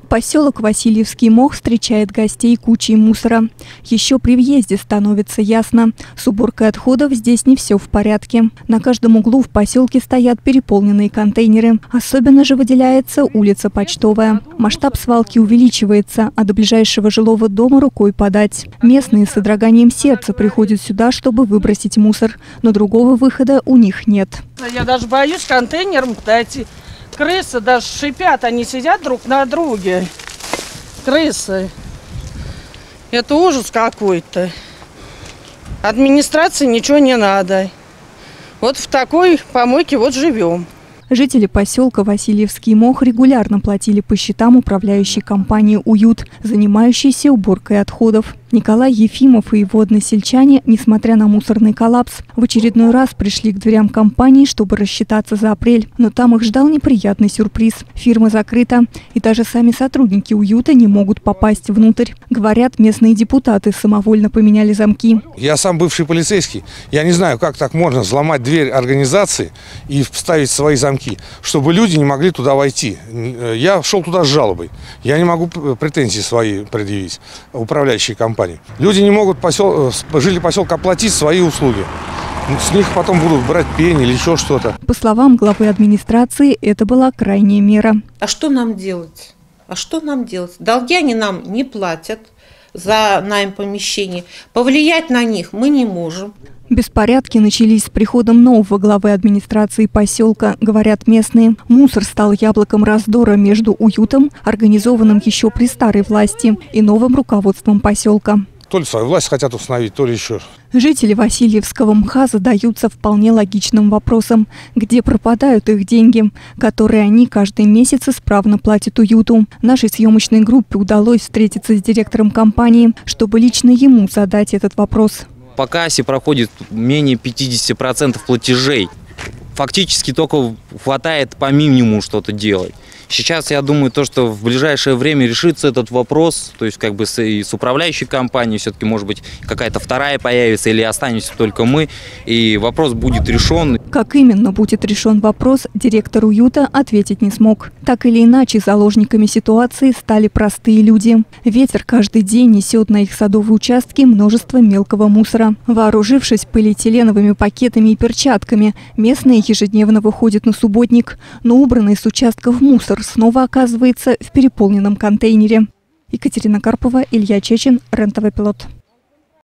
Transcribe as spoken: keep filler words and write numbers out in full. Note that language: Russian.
Поселок Васильевский Мох встречает гостей кучей мусора. Еще при въезде становится ясно, с уборкой отходов здесь не все в порядке. На каждом углу в поселке стоят переполненные контейнеры. Особенно же выделяется улица Почтовая. Масштаб свалки увеличивается, а до ближайшего жилого дома рукой подать. Местные с содроганием сердца приходят сюда, чтобы выбросить мусор. Но другого выхода у них нет. Я даже боюсь контейнером подойти. Крысы даже шипят, они сидят друг на друге. Крысы. Это ужас какой-то. Администрации ничего не надо. Вот в такой помойке вот живем. Жители поселка Васильевский Мох регулярно платили по счетам управляющей компании «Уют», занимающейся уборкой отходов. Николай Ефимов и его односельчане, несмотря на мусорный коллапс, в очередной раз пришли к дверям компании, чтобы рассчитаться за апрель. Но там их ждал неприятный сюрприз. Фирма закрыта, и даже сами сотрудники «Уюта» не могут попасть внутрь. Говорят, местные депутаты самовольно поменяли замки. Я сам бывший полицейский. Я не знаю, как так можно взломать дверь организации и вставить свои замки, чтобы люди не могли туда войти. Я шел туда с жалобой. Я не могу претензии свои предъявить управляющей компании. Люди не могут посел... жители поселка оплатить свои услуги. С них потом будут брать пень или еще что-то. По словам главы администрации, это была крайняя мера. А что нам делать? А что нам делать? Долги они нам не платят за найм помещений. Повлиять на них мы не можем. Беспорядки начались с приходом нового главы администрации поселка, говорят местные. Мусор стал яблоком раздора между «Уютом», организованным еще при старой власти, и новым руководством поселка. То ли свою власть хотят установить, то ли еще. Жители Васильевского Мха задаются вполне логичным вопросом, где пропадают их деньги, которые они каждый месяц исправно платят «Уюту». Нашей съемочной группе удалось встретиться с директором компании, чтобы лично ему задать этот вопрос. По кассе проходит менее пятидесяти процентов платежей. Фактически только хватает по минимуму что-то делать. Сейчас, я думаю, то, что в ближайшее время решится этот вопрос, то есть как бы с, и с управляющей компанией, все-таки, может быть, какая-то вторая появится или останемся только мы, и вопрос будет решен. Как именно будет решен вопрос, директор «Уюта» ответить не смог. Так или иначе, заложниками ситуации стали простые люди. Ветер каждый день несет на их садовые участки множество мелкого мусора. Вооружившись полиэтиленовыми пакетами и перчатками, местные ежедневно выходят на субботник, но убранный с участков мусор снова оказывается в переполненном контейнере. Екатерина Карпова, Илья Чечин, РЕН-ТВ Пилот.